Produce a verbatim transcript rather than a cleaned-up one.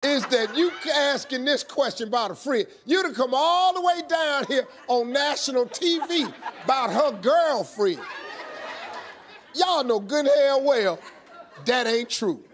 is that you asking this question about a friend. You'd have come all the way down here on national T V about her girlfriend. Y'all know good hell well that ain't true.